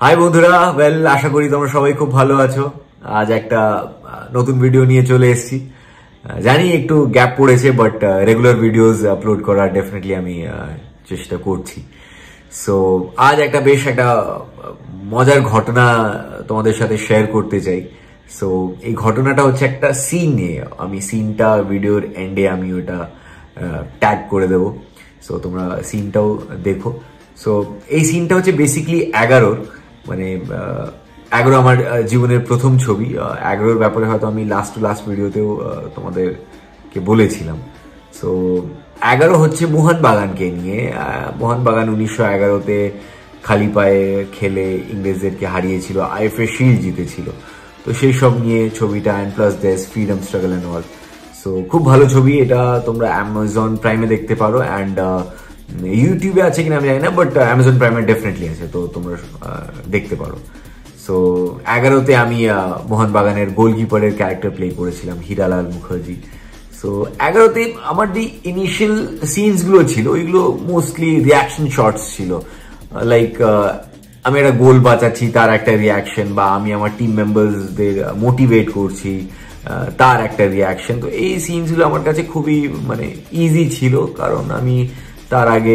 High বন্ধুরা, আশা করি তোমরা সবাই খুব ভালো আছো। আজ একটা নতুন ভিডিও নিয়ে চলে এসেছি। জানি একটু গ্যাপ পড়েছে, বাট রেগুলার ভিডিওস আপলোড করার ডেফিনেটলি আমি চেষ্টা করছি। সো আজ বেশ একটা মজার ঘটনা তোমাদের সাথে শেয়ার করতে চাই। সো এই ঘটনাটা হচ্ছে একটা সিন নিয়ে। আমি সিনটা ভিডিওর এন্ডে আমি ওটা ট্যাগ করে দেবো। সো তোমরা সিনটাও দেখো। সো এই সিনটা হচ্ছে বেসিক্যালি 11 মানে 11 আমার জীবনের প্রথম ছবি। 11 ব্যাপারে হয়তো আমি লাস্ট ভিডিওতেও তোমাদেরকে বলেছিলাম। সো 11 হচ্ছে মোহনবাগানকে নিয়ে। মোহনবাগান 1911-তে খালি পায়ে খেলে ইংরেজদেরকে হারিয়েছিল, আইএফএ শিল্ড জিতেছিল। তো সেই সব নিয়ে ছবিটা, and plus these freedom struggle and all. So খুব ভালো ছবি। এটা তোমরা অ্যামাজন প্রাইমে দেখতে পারো, অ্যান্ড ইউটিউবে আছে কিনা আমি জানি না, বাট অ্যামাজন প্রাইমে ডেফিনেটলি আছে, তো তোমরা দেখতে পারো। সো 11-তে আমি মোহনবাগানের গোলকিপারের ক্যারেক্টার প্লে করেছিলাম, হীরালাল মুখার্জি। সো 11-তে আমার যে ইনিশিয়াল সিনস গুলো ছিল ওইগুলো মোস্টলি রিয়াকশন শর্টস ছিল। লাইক আমি একটা গোল বাঁচাচ্ছি, তার একটা রিয়াকশন, বা আমি আমার টিম মেম্বারসদের মোটিভেট করছি, তার একটা রিয়াকশন। তো এই সিনস গুলো আমার কাছে খুবই ইজি ছিল, কারণ আমি তার আগে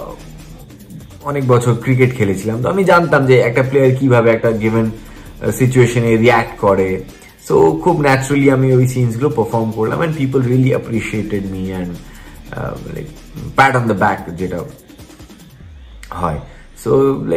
অনেক বছর ক্রিকেট খেলেছিলাম। তো আমি জানতাম যে একটা প্লেয়ার কিভাবে একটা গিভেন সিচুয়েশনে রিয়াক্ট করে। সো খুব ন্যাচারালি আমি ওই সিনস গুলো পারফর্ম করলাম, and people really appreciated me, and pat on the back যেটা হয়। সো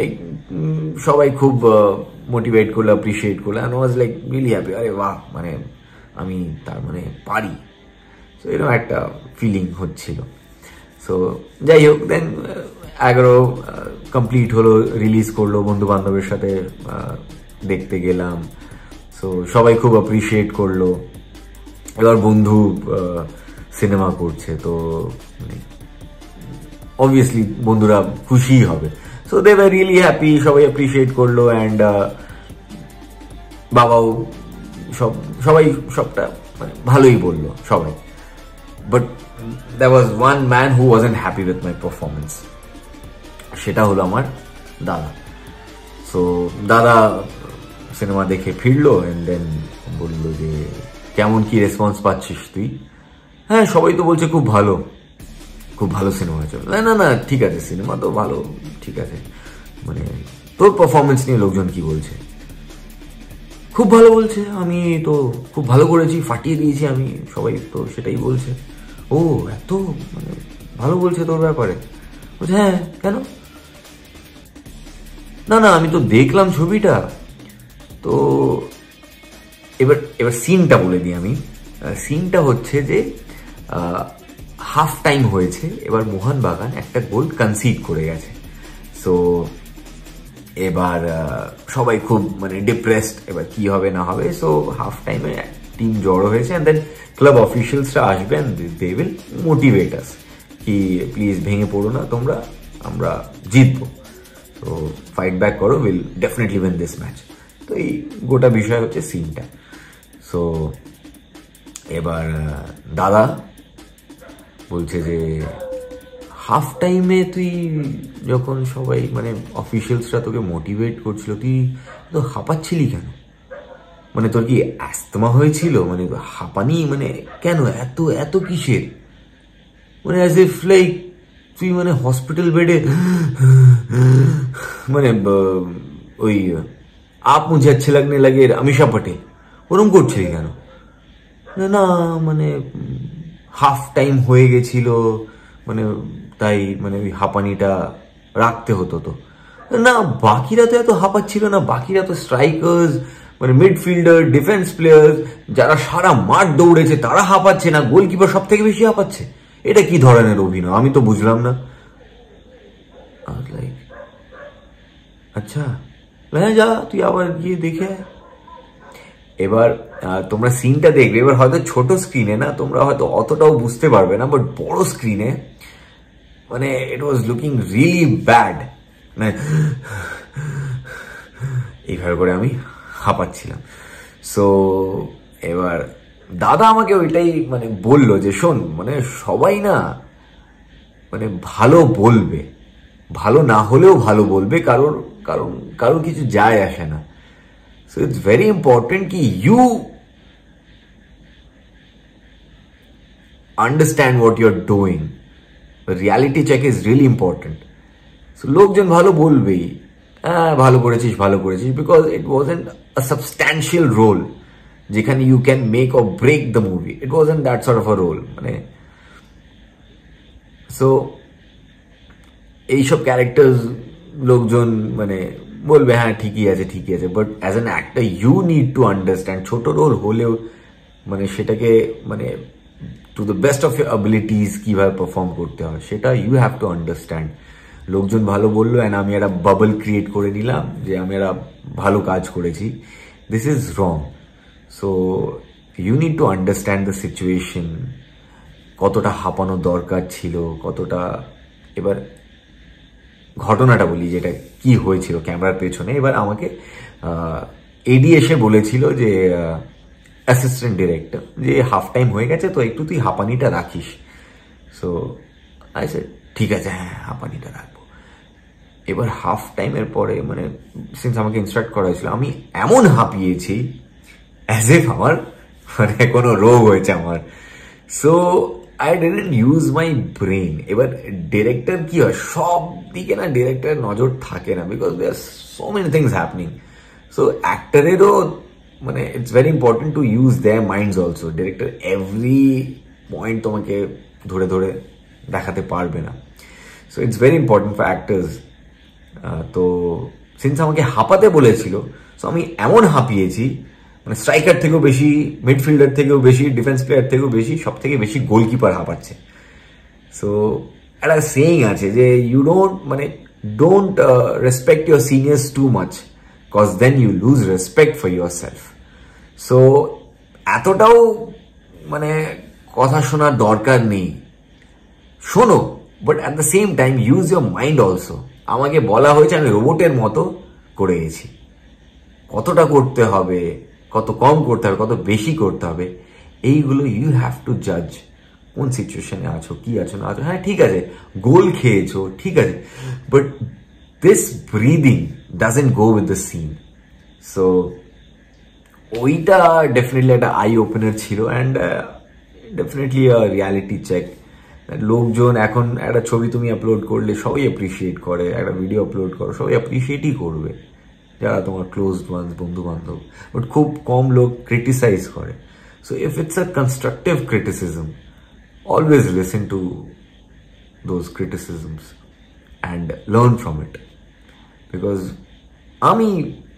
সবাই খুব মোটিভেট করলো, অ্যাপ্রিসিয়েট করলো, অ্যান্ড ওয়াজ রিয়েলি হ্যাপি। আরে বাহ, আমি তার পারি। সো এরকম একটা ফিলিং হচ্ছিল। সো যাই হোক, দেন 11 কমপ্লিট হলো, রিলিজ করলো, বন্ধু বান্ধবের সাথে দেখতে গেলাম। সো সবাই খুব অ্যাপ্রিসিয়েট করলো। এবার বন্ধু সিনেমা করছে, তো অবভিয়াসলি বন্ধুরা খুশি হবে। So they were really happy, সবাই অ্যাপ্রিসিয়েট করলো, অ্যান্ড বাবাও সবাই সবটা ভালোই বললো সবাই। But there was one man who wasn't happy with my performance. সেটা হলো আমার দাদা। সো দাদা সিনেমা দেখে ফিরলো, এন্ড দেন বললো যে কেমন কি রেসপন্স পাচ্ছিস তুই? হ্যাঁ, সবাই তো বলছে খুব ভালো সিনেমা হয়েছে। না ঠিক আছে, সিনেমা তো ভালো, ঠিক আছে, তোর পারফরমেন্স নিয়ে লোকজন কি বলছে? খুব ভালো বলছে, আমি তো খুব ভালো করেছি, ফাটিয়ে দিয়েছি আমি, সবাই তো সেটাই বলছে। ও এত ভালো বলছে তোর ব্যাপারে? বলছে হ্যাঁ, কেন? না আমি তো দেখলাম ছবিটা। তো এবার সিনটা বলে দিই আমি। সিনটা হচ্ছে যে হাফ টাইম হয়েছে, এবার মোহনবাগান একটা গোল কনসিড করে গেছে। সো এবার সবাই খুব ডিপ্রেসড, এবার কি হবে না হবে। সো হাফ টাইমে টিম জড়ো হয়েছে, অ্যান্ড দেন ক্লাব অফিসিয়ালসরা আসবেন, দে উইল মোটিভেট আস কি প্লিজ ভেঙে পড়ো না তোমরা, আমরা জিতবো, তো ফাইট ব্যাক করো, will definitely win this match. তো এই গোটা বিষয় হচ্ছে সিনটা। সো এবার দাদা বলছে যে হাফ টাইমে তুই যখন সবাই অফিসিয়ালসরা তোকে মোটিভেট করছিল, তুই তো হাঁপাচ্ছিলি কেন? তোর কি অ্যাস্তমা হয়েছিল? হাঁপানি কেন? এত কিসের? অ্যাজ ইফ তুই হসপিটাল বেডে ওই আপ মুঝে আচ্ছা লাগনে লাগে আমিষা পটেল ওরম করছিলি কেন? না হাফ টাইম হয়ে গেছিল, তাই ওই হাঁপানিটা রাখতে হতো। তো না, বাকিরা তো এত হাঁপাচ্ছিল না, বাকিরা তো স্ট্রাইকার্স, মিডফিল্ডার, ডিফেন্স প্লেয়ার যারা সারা মাঠ দৌড়েছে তারা হাঁপাচ্ছে না, গোলকিপার সব থেকে বেশি হাঁপাচ্ছে। এটা কি ধরনের অভিনয়? আমি তো বুঝলাম না। আচ্ছা যা, তুই আবার গিয়ে দেখে। এবার তোমরা সিনটা দেখবে, এবার হয়তো ছোট স্ক্রিনে না, তোমরা হয়তো অতটাও বুঝতে পারবে না, বাট বড় স্ক্রিনে it was looking really bad. এইভাবে করে আমি হাঁপাচ্ছিলাম। সো এবার দাদা আমাকে ওইটাই বললো যে শোন, সবাই না ভালো বলবে, ভালো না হলেও ভালো বলবে, কারোর কারোর কিছু যায় আসে না। সো ইটস ভেরি ইম্পর্টেন্ট কি you understand what you are doing. Reality check is really important. So লোকজন ভালো বলবেই, হ্যাঁ ভালো করেছিস because it wasn't a substantial role যেখানে you can make or break the movie. It wasn't that sort of a role. মানে so এইসব characters লোকজন মানে বলবে হ্যাঁ ঠিকই আছে, but as an actor you need to understand ছোট রোল হলেও মানে সেটাকে মানে to the best of your abilities কিভাবে পারফর্ম করতে হয় সেটা ইউ হ্যাভ টু আন্ডারস্ট্যান্ড। লোকজন ভালো বললো অ্যান্ড আমি একটা বাবল ক্রিয়েট করে নিলাম যে আমি একটা ভালো কাজ করেছি, this is wrong. So you need to understand the situation, কতটা হাঁপানো দরকার ছিল, কতটা। এবার ঘটনাটা বলি যেটা কি হয়েছিল ক্যামেরার পেছনে। এবার আমাকে এডি এসে বলেছিল যে অ্যাসিস্ট্যান্ট ডিরেক্টর যে হাফ টাইম হয়ে গেছে তো একটু তুই হাঁপানিটা রাখিস। সো আই সেড ঠিক আছে, হ্যাঁ হাঁপানিটা রাখবো। এবার হাফ টাইমের পরে মানে সিন্স আমাকে ইনস্ট্রাক্ট করা হয়েছিল আমি এমন হাঁপিয়েছি অ্যাজ এফ আমার মানে কোনো রোগ হয়েছে আমার। So I didn't use my brain. এবার ডিরেক্টর কি হয়, সব দিকে না ডিরেক্টরের নজর থাকে না, because they are so many things happening. So অ্যাক্টরেরও মানে it's very important to use their minds also. Director every point তোমাকে ধরে ধরে দেখাতে পারবে না। So it's very important for actors. তো সিন্স আমাকে হাঁপাতে বলেছিল, সো আমি এমন হাঁপিয়েছি মানে স্ট্রাইকার থেকেও বেশি, মিডফিল্ডার থেকেও বেশি, ডিফেন্স প্লেয়ার থেকেও বেশি, সব থেকে বেশি গোলকিপার হাঁপাচ্ছে। সো একটা সেইং আছে যে you don't respect your seniors too much cause then you lose respect for yourself. So এতটাও মানে কথা শোনার দরকার নেই, শোনো but at the same time use your mind also. আমাকে বলা হয়েছে আমি রোবটের মতো করে গেছি, কতটা করতে হবে, কত কম করতে হবে, কত বেশি করতে হবে, এইগুলো ইউ হ্যাভ টু জাজ। কোন সিচুয়েশনে আছো, কি আছো না আছো। হ্যাঁ ঠিক আছে গোল খেয়েছো, ঠিক আছে, but this breathing doesn't go with the scene. So ওইটা ডেফিনেটলি একটা আই ওপেনার ছিল অ্যান্ড ডেফিনেটলি রিয়ালিটি চেক। লোকজন এখন একটা ছবি তুমি আপলোড করলে সবাই অ্যাপ্রিসিয়েট করে, একটা ভিডিও আপলোড করো সবাই অ্যাপ্রিসিয়েটই করবে যারা তোমার ক্লোজ ওয়ান্স, বন্ধু বান্ধব, বাট খুব কম লোক ক্রিটিসাইজ করে। So if it's a constructive criticism, always listen to those criticisms and learn from it, because আমি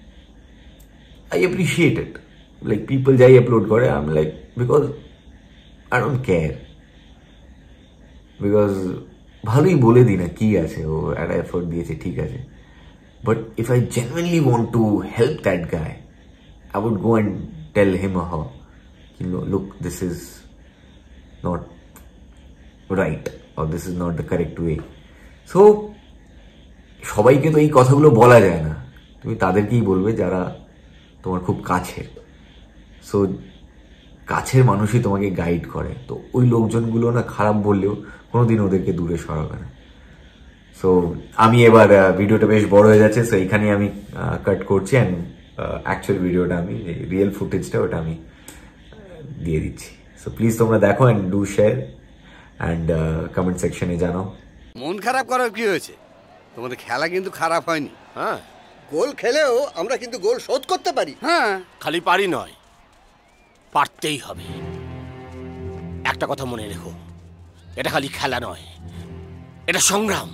I appreciate it. Like people যাই আপলোড করে I'm like because I don't care. Because ভালোই বলে দিই না কি আছে, ও একটা এফোর্ট দিয়েছে ঠিক আছে, but if I genuinely want to help that guy I would go and tell him or her, you know, look this is not right or this is not the correct way. So সবাইকে তো এই কথাগুলো বলা যায় না, তুমি তাদেরকেই বলবে যারা তোমার খুব কাছের। সো কাছের মানুষই তোমাকে গাইড করে, তো ওই লোকজনগুলো না খারাপ বললেও কোনোদিন ওদেরকে দূরে সরাবে না। সো আমি এবার ভিডিওটা বেশ বড় হয়ে যাচ্ছে, সো এখানে আমি কাট করছি অ্যান্ড অ্যাকচুয়াল ভিডিওটা আমি রিয়েল ফুটেজটা ওটা আমি দিয়ে দিচ্ছি। সো প্লিজ তোমরা দেখো and do share and comment সেকশনে জানাও। মন খারাপ করার কি হয়েছে, তোমাদের খেলা কিন্তু খারাপ হয়নি। হ্যাঁ গোল খেলেও আমরা কিন্তু গোল শোধ করতে পারি। হ্যাঁ খালি পারি নয়, পারতেই হবে। একটা কথা মনে রেখো, এটা খালি খেলা নয়, এটা সংগ্রাম।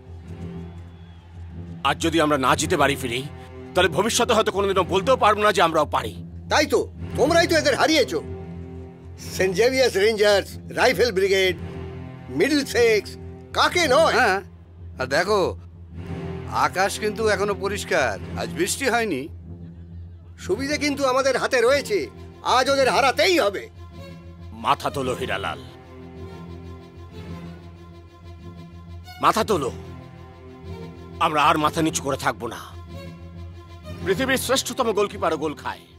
আর যদি আমরা না জিতে বাড়ি ফিরি তাহলে ভবিষ্যতে হয়তো কোনোদিনও বলতেও পারবো না যে আমরাও পারি। তাই তো তোমরাই তো এদের হারিয়েছো। Saint Xavier's rangers, rifle brigade, Middlesex, কাকে নয়। হ্যাঁ আর দেখো আকাশ কিন্তু এখনো পরিষ্কার, আজ বৃষ্টি হয়নি। সুবিধে কিন্তু আমাদের হাতে রয়েছে, আজ ওদের হারাতেই হবে। মাথা তোলো হীরালাল, মাথা তোলো। আমরা আর মাথা নিচু করে থাকবো না। পৃথিবীর শ্রেষ্ঠতম গোলকিপারও গোল খায়।